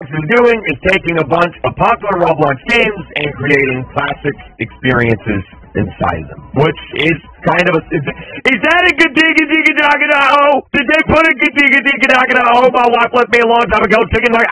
is doing is taking a bunch of popular Roblox games and creating classic experiences inside them, which is kind of a... Is that a gedagedigedagedo? Did they put a gedagedigedagedo? My wife left me a long time ago thinking like,